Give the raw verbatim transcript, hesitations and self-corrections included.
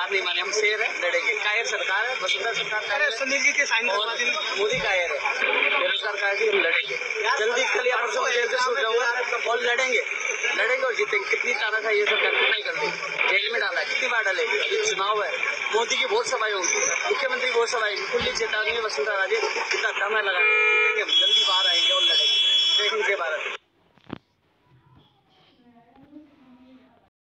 हार नहीं माने, हम शेर है, लड़ेंगे। कायर सरकार है, वसुंधरा सरकार है, सुनील जी के साइन और मोदी कायर है, बेरोजगार कायर, हम लड़ेंगे। जल्दी कल या परसों में जेल से छूट जाऊंगा और लड़ेंगे लड़ेंगे और जीतेंगे। कितनी ताकत है ये सब करके नहीं कर दी, जेल में डाला, कितनी बार डालेंगे। अभी चुनाव है, मोदी की बहुत सभाएं होंगी, मुख्यमंत्री की बहुत सभाएं, खुली चेतावनी है वसुंधरा राजे, कितना दम है लगा।